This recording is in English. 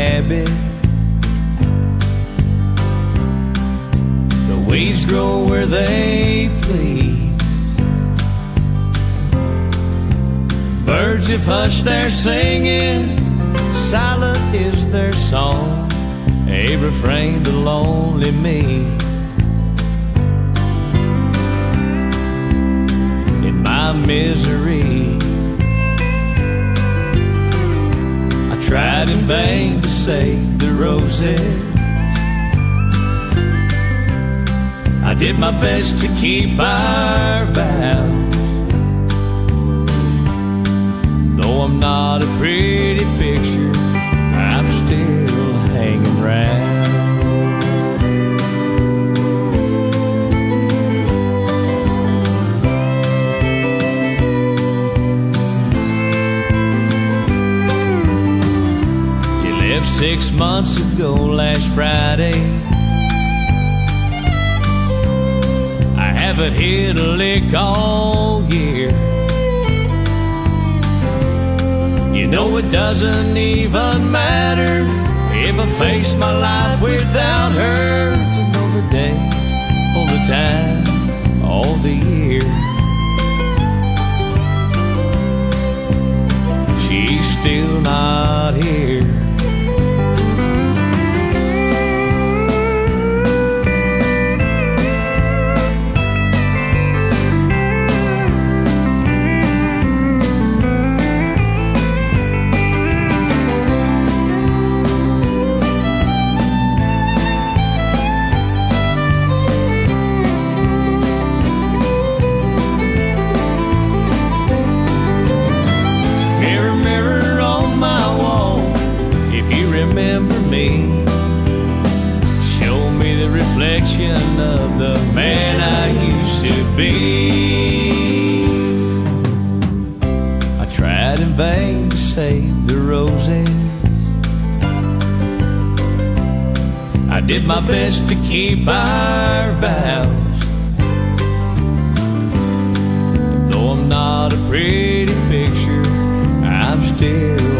habit. The weeds grow where they please. Birds have hushed their singing, silent is their song, a refrain to lonely me. In my misery, I tried in vain to save the roses. I did my best to keep our vows. Though I'm not a pretty picture, I'm still hanging round. You left 6 months ago last Friday. I haven't hit a lick all year. You know it doesn't even matter if I face my life without her. To know the day, all the time, all the year. She's still not here. Remember me, show me the reflection of the man I used to be. I tried in vain to save the roses. I did my best to keep our vows. Though I'm not a pretty picture, I'm still